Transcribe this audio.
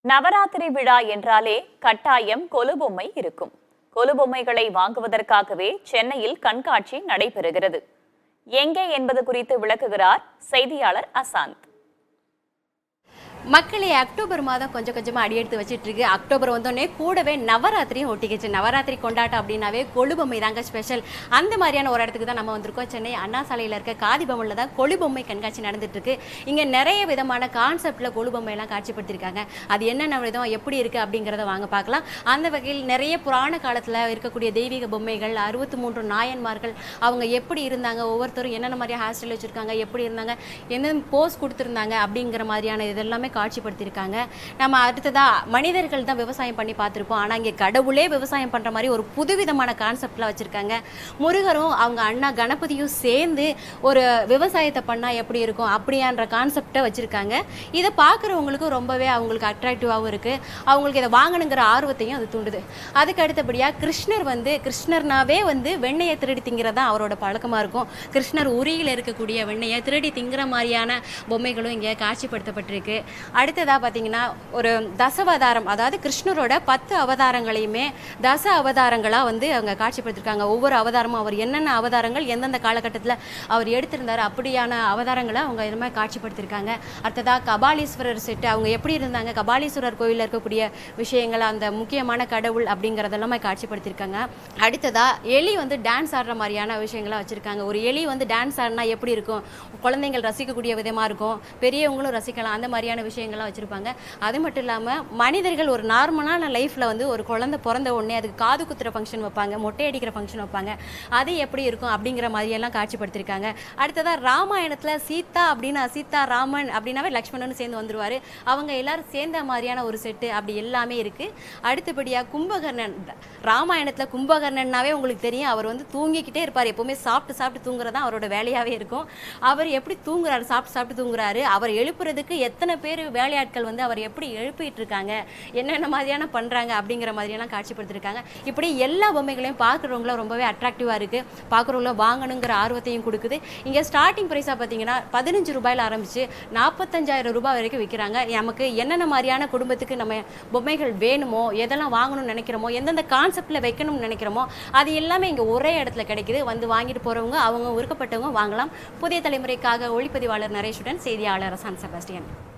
நவராத்திரி விழா என்றாலே கட்டாயம் கொலுபொம்மை இருக்கும். கொலுபொம்மைகளை வாங்குவதற்காகவே சென்னையில் கண்காட்சி நடைபெறுகிறது. எங்கே என்பது குறித்து விளக்குகிறார் செய்தியாளர் அசாந்த். மக்களே அக்டோபர் மாதம் கொஞ்சம் கொஞ்சமாக அடியெடுத்து வச்சுட்டு இருக்கு. அக்டோபர் வந்தோடனே கூடவே நவராத்திரியும் ஒட்டிக்கிச்சு. நவராத்திரி கொண்டாட்டம் அப்படின்னாவே கொலுபொம்மை தாங்க ஸ்பெஷல். அந்த மாதிரியான ஒரு இடத்துக்கு தான் நம்ம வந்திருக்கோம். சென்னை அண்ணா சாலையில் இருக்க காதிபொம்மையில் தான் கொலுபொம்மை கண்காட்சி நடந்துட்டு இருக்கு. இங்கே நிறைய விதமான கான்செப்டில் கொலுபொம்மையெல்லாம் காட்சிப்படுத்தியிருக்காங்க. அது என்னென்ன விதம் எப்படி இருக்குது அப்படிங்கிறத வாங்க பார்க்கலாம். அந்த வகையில் நிறைய புராண காலத்தில் இருக்கக்கூடிய தெய்வீக பொம்மைகள், 63 நாயன்மார்கள், அவங்க எப்படி இருந்தாங்க, ஒவ்வொருத்தரும் என்னென்ன மாதிரியா ஹேர் ஸ்டைல் வச்சுருக்காங்க, எப்படி இருந்தாங்க, என்னென்ன போஸ் கொடுத்துருந்தாங்க அப்படிங்கிற மாதிரியான இதெல்லாமே காட்சிப்படுத்தியிருக்காங்க. நம்ம அடுத்ததா மனிதர்கள் தான் விவசாயம் பண்ணி பார்த்துருப்போம். ஆனால் இங்கே கடவுளே விவசாயம் பண்ணுற மாதிரி ஒரு புதுவிதமான கான்செப்ட்லாம் வச்சுருக்காங்க. முருகரும் அவங்க அண்ணா கணபதியும் சேர்ந்து ஒரு விவசாயத்தை பண்ணால் எப்படி இருக்கும் அப்படியான்ற கான்செப்டை வச்சுருக்காங்க. இதை பார்க்குறவங்களுக்கும் ரொம்பவே அவங்களுக்கு அட்ராக்டிவாகவும் இருக்குது. அவங்களுக்கு இதை வாங்கணுங்கிற ஆர்வத்தையும் அது தூண்டுது. அதுக்கு அடுத்தபடியாக கிருஷ்ணர்னாவே வெண்ணெயை திருடி திங்கிறதா அவரோட பழக்கமாக இருக்கும். கிருஷ்ணர் உரியில் இருக்கக்கூடிய வெண்ணெயை திருடி திங்கிற மாதிரியான பொம்மைகளும் இங்கே காட்சிப்படுத்தப்பட்டிருக்கு. அடுத்ததாக பார்த்தீங்கன்னா ஒரு தசவதாரம், அதாவது கிருஷ்ணரோட 10 அவதாரங்களையுமே தச அவதாரங்களாக அவங்க காட்சிப்படுத்திருக்காங்க. ஒவ்வொரு அவதாரமும் அவர் என்னென்ன அவதாரங்கள் எந்தெந்த காலகட்டத்தில் அவர் எடுத்திருந்தார் அப்படியான அவதாரங்களை அவங்க இது மாதிரி காட்சிப்படுத்தியிருக்காங்க. அடுத்ததாக கபாலீஸ்வரர் செட்டு, அவங்க எப்படி இருந்தாங்க, கபாலீஸ்வரர் கோயிலில் இருக்கக்கூடிய விஷயங்கள், அந்த முக்கியமான கடவுள் அப்படிங்கிறதெல்லாமே காட்சிப்படுத்தியிருக்காங்க. அடுத்ததாக எலி டான்ஸ் ஆடுற மாதிரியான விஷயங்களாக வச்சுருக்காங்க. ஒரு எலி டான்ஸ் ஆடினா எப்படி இருக்கும், குழந்தைங்கள் ரசிக்கக்கூடிய விதமாக இருக்கும், பெரியவங்களும் ரசிக்கலாம், அந்த மாதிரியான விஷயங்கள்லாம் வச்சுருப்பாங்க. அது மட்டும் இல்லாமல் மனிதர்கள் ஒரு நார்மலான லைஃப்பில் ஒரு குழந்தை பிறந்த உடனே அதுக்கு காது குத்துற ஃபங்க்ஷன் வைப்பாங்க, மொட்டை அடிக்கிற ஃபங்க்ஷன் வைப்பாங்க. அது எப்படி இருக்கும் அப்படிங்கிற மாதிரியெல்லாம் காட்சிப்படுத்தியிருக்காங்க. அடுத்ததாக ராமாயணத்தில் சீதா ராமன் அப்படின்னாவே லக்ஷ்மணன் சேர்ந்து வந்துருவார். அவங்க எல்லாரும் சேர்ந்த மாதிரியான ஒரு செட்டு அப்படி எல்லாமே இருக்குது. அடுத்தபடியாக கும்பகர்ணன், ராமாயணத்தில் கும்பகர்ணன்னாவே உங்களுக்கு தெரியும், அவர் தூங்கிக்கிட்டே இருப்பார். எப்போவுமே சாப்பிட்டு தூங்குறது தான் அவரோட வேலையாகவே இருக்கும். அவர் எப்படி தூங்குறாரு, சாப்பிட்டு தூங்குறாரு, அவர் எழுப்புறதுக்கு எத்தனை பேர் வேலையாட்கள் அவர் எப்படி எழுப்பிட்டு இருக்காங்க, என்னென்ன மாதிரியான பண்றாங்க அப்படிங்கிற மாதிரியெல்லாம் காட்சிப்படுத்திருக்காங்க. இப்படி எல்லா பொம்மைகளையும் பார்க்குறவங்களும் ரொம்பவே அட்ராக்டிவாக இருக்குது. பார்க்குறவங்களும் வாங்கணுங்கிற ஆர்வத்தையும் கொடுக்குது. இங்கே ஸ்டார்டிங் ப்ரைஸாக பார்த்தீங்கன்னா 15 ரூபாயில் ஆரம்பித்து 45,000 ரூபாய் வரைக்கும் விற்கிறாங்க. நமக்கு என்னென்ன மாதிரியான குடும்பத்துக்கு நம்ம பொம்மைகள் வேணுமோ, எதெல்லாம் வாங்கணும்னு நினைக்கிறோமோ, எந்தெந்த கான்செப்டில் வைக்கணும்னு நினைக்கிறோமோ அது எல்லாமே இங்கே ஒரே இடத்துல கிடைக்குது. வாங்கிட்டு போகிறவங்க அவங்க விருப்பப்பட்டவங்க வாங்கலாம். புதிய தலைமுறைக்காக ஒளிப்பதிவாளர் நரேஷுடன் செய்தியாளர் சான் செபாஸ்டியன்.